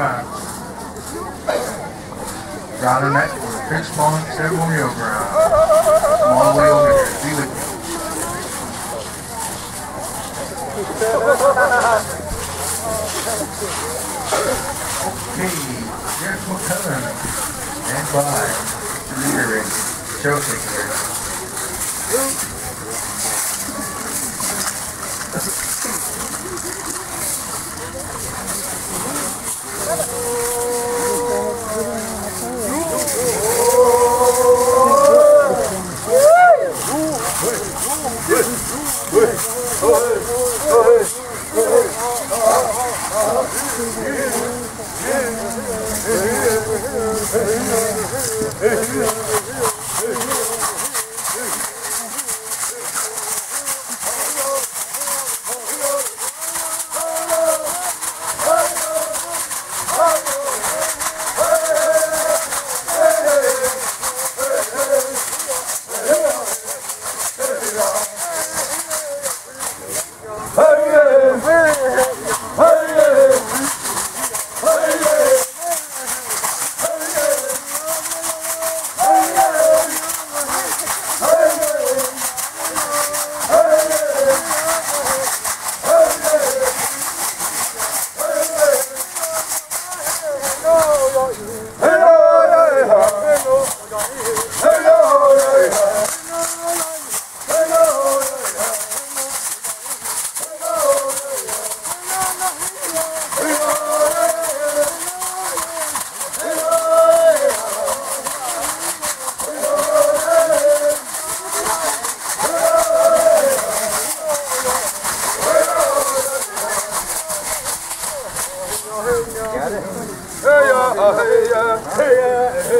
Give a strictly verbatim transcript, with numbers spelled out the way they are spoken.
twenty-five. Riding that big small ceremonial ground. Come all the way over here. Be with me. Okay, here's McCullen. Stand by. Leader Joseph here. Got it? Hey, yeah, hey, yeah, hey, yeah.